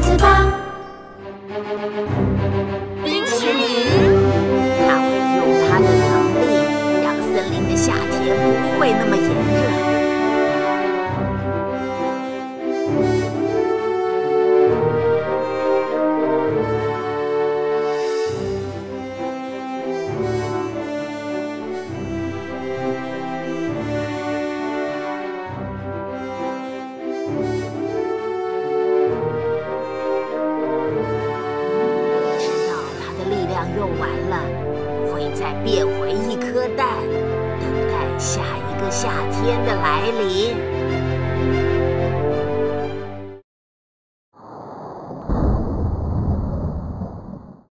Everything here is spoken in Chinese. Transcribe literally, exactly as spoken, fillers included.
子吧。 冰淇淋，它会用它的能力，让森林的夏天不会那么炎热。用完了，会再变回一颗蛋，等待下一个夏天的来临。